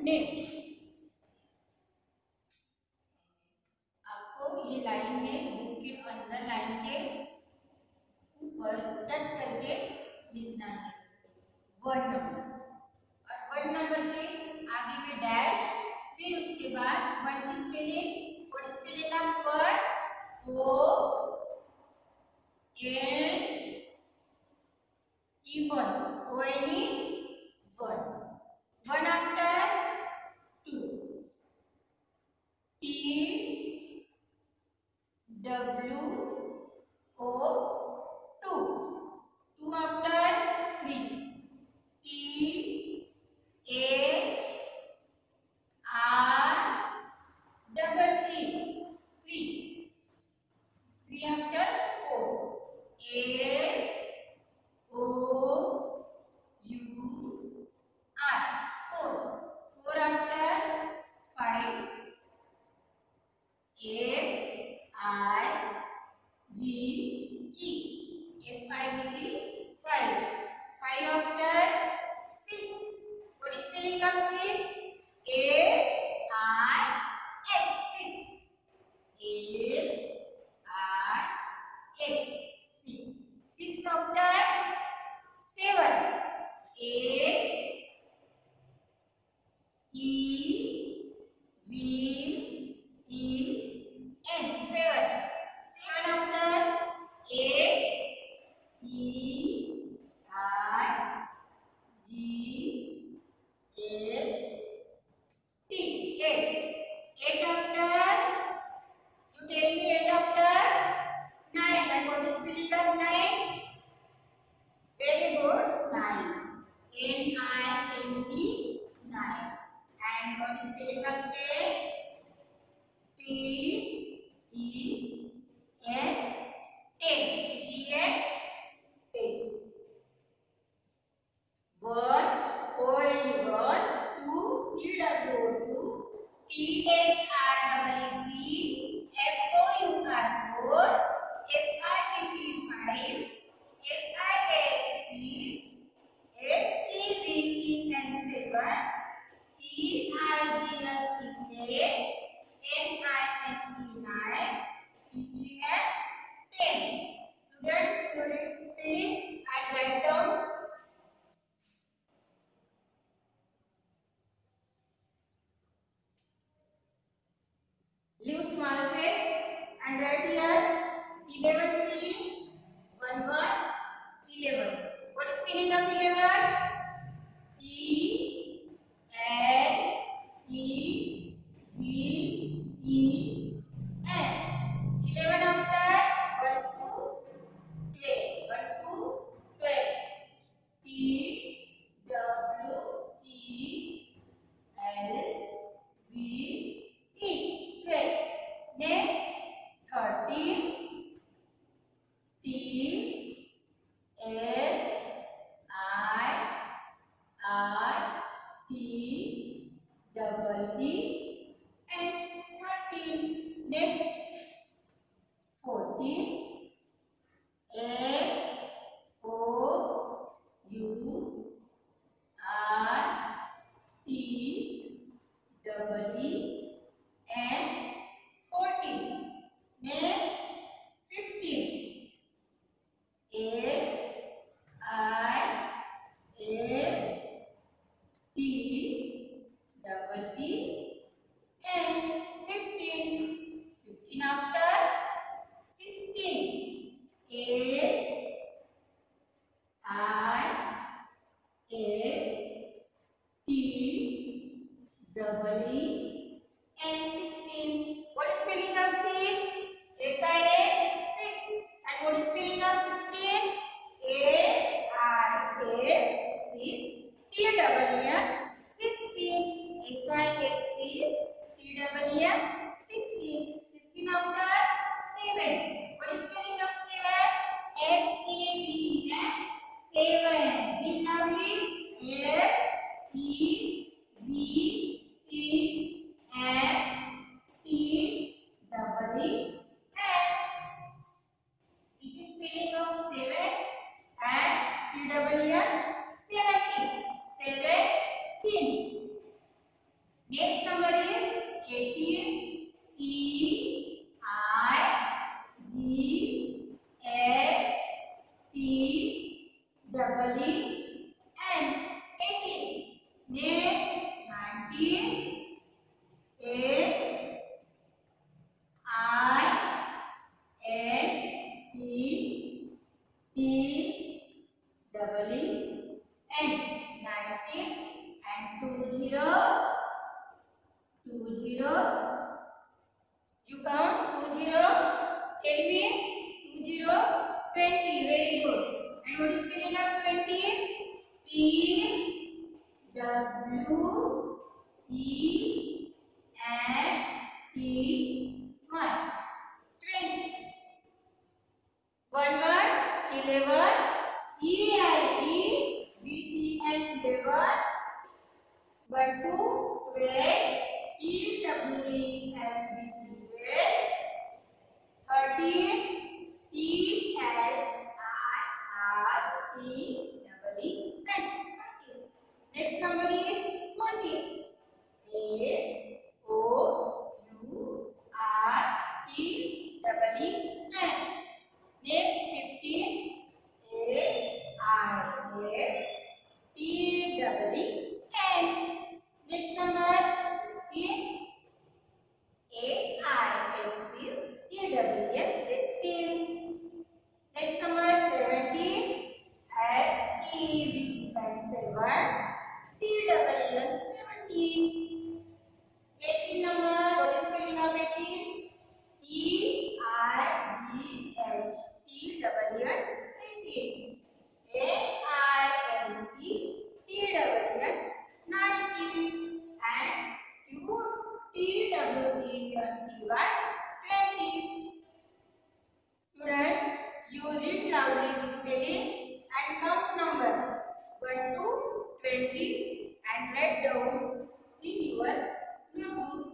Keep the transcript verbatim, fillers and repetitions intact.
Net. आपको ये line में बुक के अंदर लाइन के ऊपर टच करके लिखना है वन नंबर, और वन नंबर के आगे में डैश, फिर उसके बाद वन की स्पेलिंग और स्पेलिंग का पर O N E one, O N E one, one after two, T W O two, two after three, T H R double E three, three after four, F O U R four, four after five, F I V E, F I V E five, five after six, और spelling of six S I X, six, S I X, six, six after seven, S E V E N, seven, seven after eight, E I G H T, eight, eight after, you tell me eight after nine, and what is spelling of nine? Very good, nine, N I N E, nine, and what is spelling of ten? T E N, ten, T E N, ten, one, O N E one, two, T W O two, T H R E three, F O U R four, F I V E five, S I X six, S E V E N seven, T I G H T eight, N I N E nine, T E N ten. Student, you read spelling and write down. Leave small space and write here eleven spelling, one one, eleven. What is spelling of eleven? E L E V E N. eleven after one two twelve, one two twelve. T W T L V E, twelve. Next, thirteen, T H I R T double E and thirteen. Next, fourteen, F O U R T double E and fourteen. Next, fifteen, F I F T double E and fifteen. fifteen after sixteen, S I S T double E and sixteen. What is spelling of six? S I N, six. And what is spelling of sixteen? S I S, six. T double E N, sixteen. S I X six, T double E N, sixteen. sixteen after seven. What is spelling of seven? S E V E N, seven. Read loudly. S E V E N T double E N. It is spelling of seven and T double E N, seventeen. seventeen. Next number is eighteen. E I G H T double E N. eighteen. Next nineteen. A I N T T double E N. nineteen and two zero. two zero. You count two zero. Tell me two zero. twenty. Very good. And what is spelling of twenty? P W E N T Y. twenty. One one. eleven. E I E V E N. eleven. one two. twelve. E W E N V E. twelve. thirteen. T H I R T double E N. thirteen. Next number is fourteen. A O U R T double E N. Next fifteen. S I S T double E N. Next number sixteen. S I X is T double E N. sixteen. Next number seventeen. S E V E seven. T double E N. seventeen. eighteen number. What is spelling of eighteen? E I G H T double E N. eighteen. A I N T T double E N. nineteen. And U T W E N T Y. twenty. Students, you read loudly the spelling and count number one to twenty and write down in your notebook.